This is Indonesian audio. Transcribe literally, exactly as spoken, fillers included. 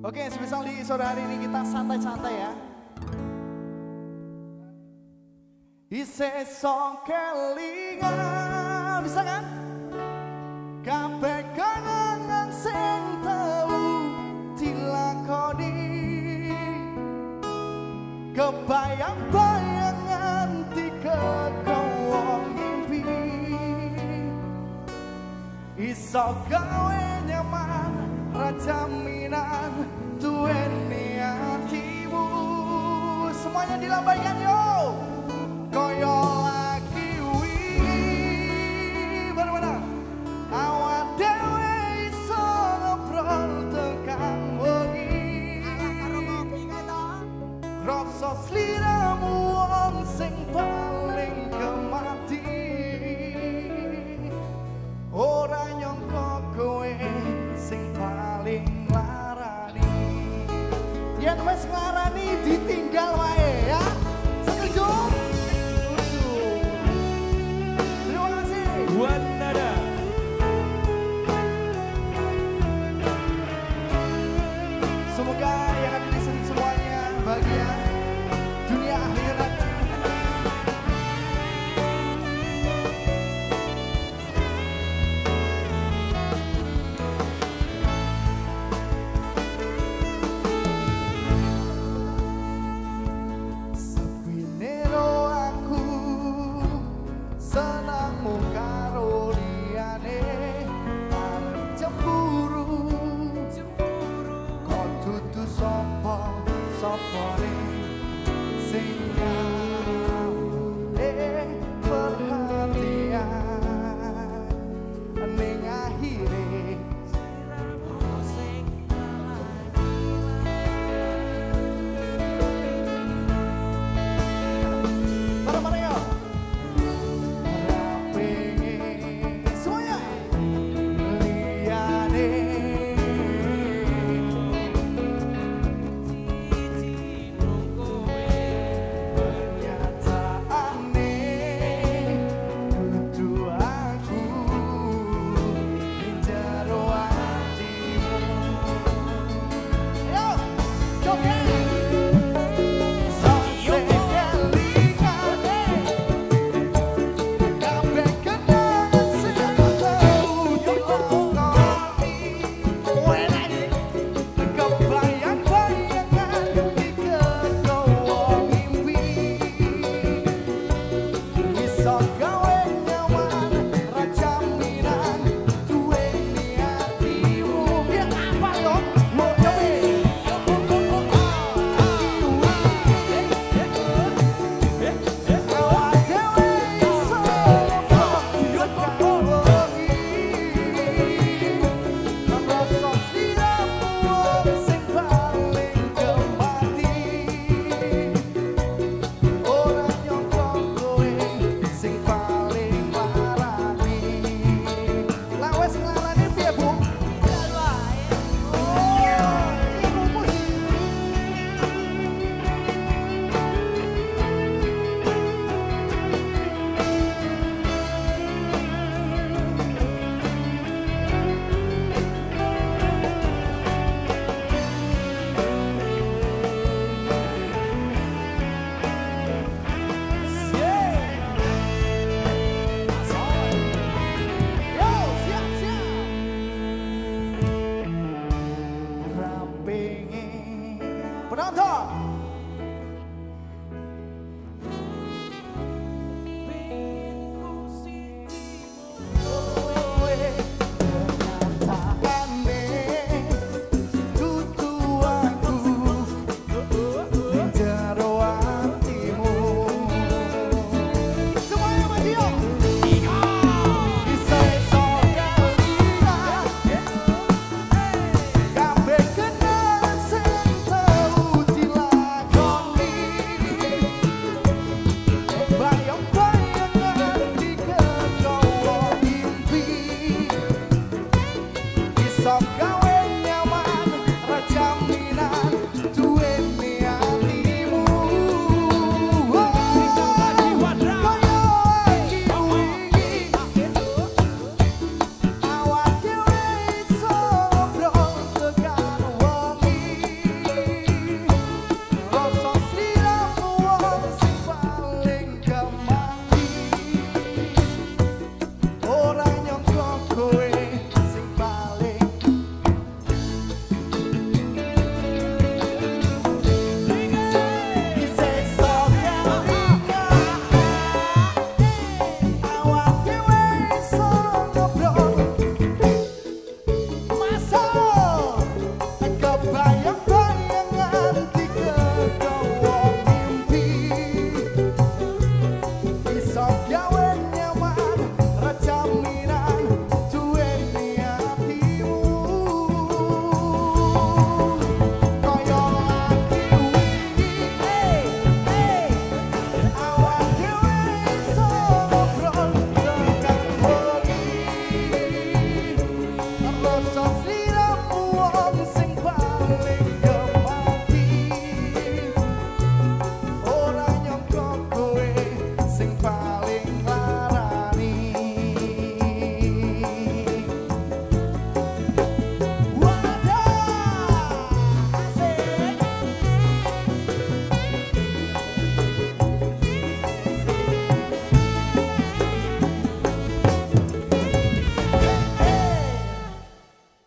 Oke, spesial di sore hari ini kita santai-santai ya. Ise song kelingan, bisa kan? Kabeh kenangan sing tau dilakoni, kebayang-bayangan dikekewong mimpi, iso gawe nyaman rajaminan duweni hatimu. Semuanya dilambaikan yo. Koyo lagi wingi bener-bener awak dhewe iso ngobrol tekan wengi, ala karo ngopi kae to rasa sliramu wong sing paling kemati, ora nyangka kowe sing paling larani. Yen wis nglarani ditinggal wae ya. Setuju? Wanada. Semoga yang ada di sini semuanya bahagia dunia akhirat. Sepinero aku senangmu karo liyane, arep cemburu kok dudu sapa sapane sing nyawune perhatian ning akhire mana-mana yo. Penonton till sing